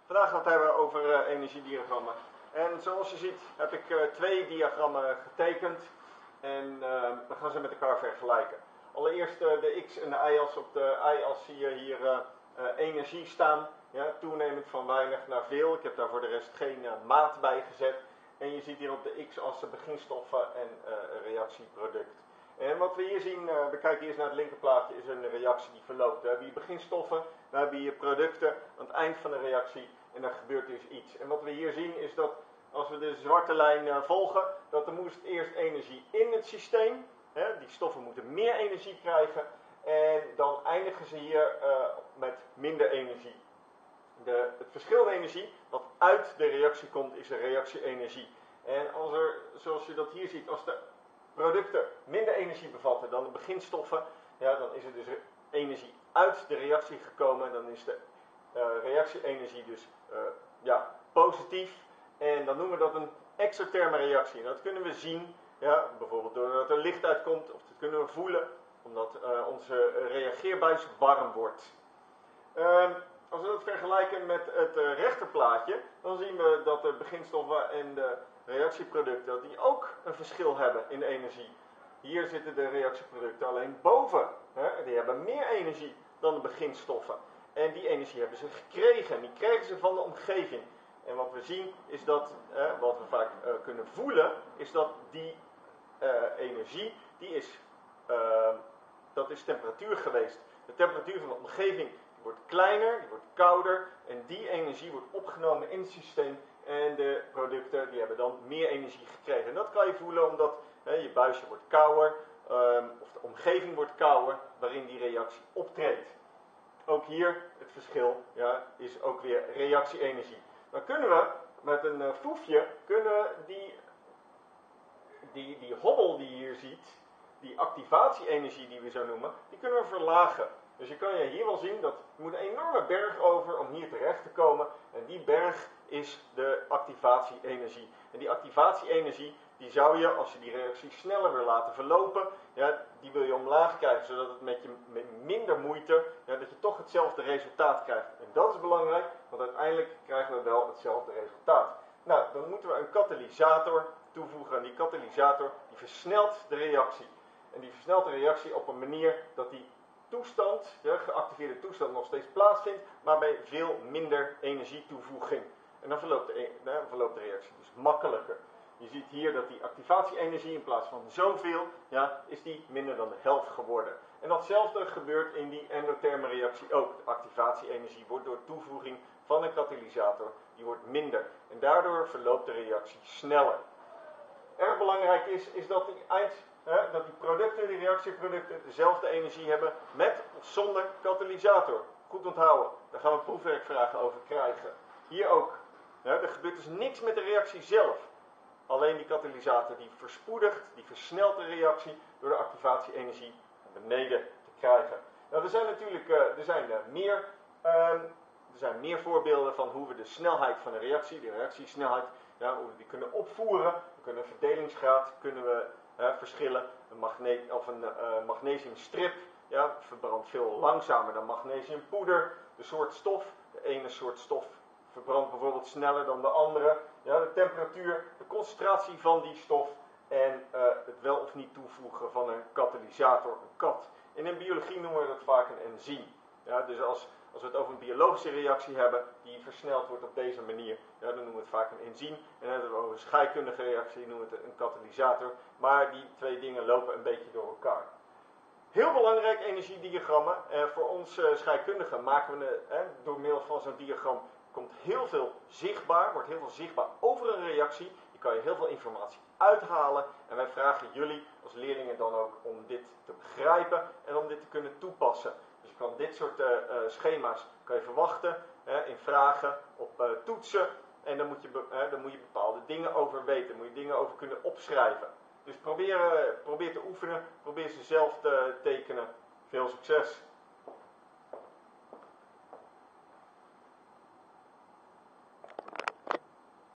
Vandaag gaan we het hebben over energiediagrammen. En zoals je ziet heb ik twee diagrammen getekend en we gaan ze met elkaar vergelijken. Allereerst de x en de y-as. Op de y-as zie je hier energie staan, ja, toenemend van weinig naar veel. Ik heb daar voor de rest geen maat bij gezet. En je ziet hier op de x-as beginstoffen en reactieproduct. En wat we hier zien, we kijken eerst naar het linkerplaatje, is een reactie die verloopt. We hebben hier beginstoffen, we hebben hier producten aan het eind van de reactie en dan gebeurt dus iets. En wat we hier zien is dat als we de zwarte lijn volgen, dat er moest eerst energie in het systeem. Die stoffen moeten meer energie krijgen en dan eindigen ze hier met minder energie. Het verschil in energie wat uit de reactie komt is de reactie-energie. En als er, zoals je dat hier ziet, als de producten minder energie bevatten dan de beginstoffen, ja, dan is er dus energie uit de reactie gekomen en dan is de reactie-energie dus positief. En dan noemen we dat een exotherme reactie. En dat kunnen we zien, ja, bijvoorbeeld doordat er licht uitkomt, of dat kunnen we voelen, omdat onze reageerbuis warm wordt. Als we dat vergelijken met het rechterplaatje, dan zien we dat de beginstoffen en de reactieproducten dat die ook een verschil hebben in energie. Hier zitten de reactieproducten alleen boven. Die hebben meer energie dan de beginstoffen. En die energie hebben ze gekregen. Die krijgen ze van de omgeving. En wat we zien is dat, wat we vaak kunnen voelen, is dat die energie, dat is temperatuur geweest. De temperatuur van de omgeving wordt kleiner, die wordt kouder en die energie wordt opgenomen in het systeem en de producten die hebben dan meer energie gekregen. En dat kan je voelen omdat je buisje wordt kouder of de omgeving wordt kouder waarin die reactie optreedt. Ook hier het verschil is ook weer reactie-energie. Dan kunnen we met een foefje die hobbel die je hier ziet, die activatie-energie die we zo noemen, die kunnen we verlagen. Dus je kan hier wel zien dat je moet een enorme berg over om hier terecht te komen. En die berg is de activatie-energie. En die activatie-energie, die zou je, als je die reactie sneller wil laten verlopen, die wil je omlaag krijgen, zodat het met minder moeite, dat je toch hetzelfde resultaat krijgt. En dat is belangrijk, want uiteindelijk krijgen we wel hetzelfde resultaat. Nou, dan moeten we een katalysator toevoegen. En die katalysator, die versnelt de reactie. En die versnelt de reactie op een manier dat die toestand, geactiveerde toestand nog steeds plaatsvindt, maar bij veel minder energietoevoeging. En dan verloopt de reactie dus makkelijker. Je ziet hier dat die activatie-energie in plaats van zoveel, is die minder dan de helft geworden. En datzelfde gebeurt in die endotherme reactie ook. De activatie-energie wordt door toevoeging van een katalysator, die wordt minder. En daardoor verloopt de reactie sneller. Erg belangrijk is dat die producten, die reactieproducten, dezelfde energie hebben met of zonder katalysator. Goed onthouden, daar gaan we proefwerkvragen over krijgen. Hier ook. Er gebeurt dus niks met de reactie zelf. Alleen die katalysator die verspoedigt, die versnelt de reactie door de activatie-energie naar beneden te krijgen. Nou, er zijn natuurlijk er zijn meer voorbeelden van hoe we de snelheid van de reactiesnelheid, hoe we die kunnen opvoeren. We kunnen een verdelingsgraad verschillen. Een magnesiumstrip verbrandt veel langzamer dan magnesiumpoeder. De soort stof, de ene soort stof verbrandt bijvoorbeeld sneller dan de andere. De temperatuur, de concentratie van die stof en het wel of niet toevoegen van een katalysator, een kat. In biologie noemen we dat vaak een enzym. Dus als we het over een biologische reactie hebben die versneld wordt op deze manier, dan noemen we het vaak een enzym. En hebben we over een scheikundige reactie, noemen we het een katalysator. Maar die twee dingen lopen een beetje door elkaar. Heel belangrijk, energiediagrammen. Voor ons scheikundigen maken we door middel van zo'n diagram komt heel veel zichtbaar, wordt heel veel zichtbaar over een reactie. Je kan je heel veel informatie uithalen. En wij vragen jullie als leerlingen dan ook om dit te begrijpen en om dit te kunnen toepassen. Dus je kan dit soort schema's verwachten in vragen op toetsen. En dan moet je bepaalde dingen over weten. Moet je dingen over kunnen opschrijven. Dus probeer te oefenen. Probeer ze zelf te tekenen. Veel succes!